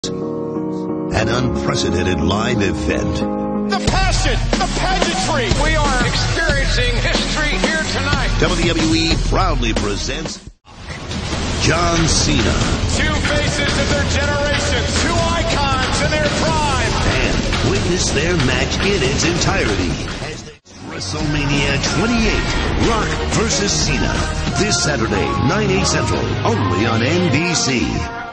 An unprecedented live event. The passion, the pageantry. We are experiencing history here tonight. WWE proudly presents John Cena. Two faces of their generation, two icons in their prime. And witness their match in its entirety. As WrestleMania 28, Rock vs. Cena. This Saturday, 9/8 Central, only on NBC.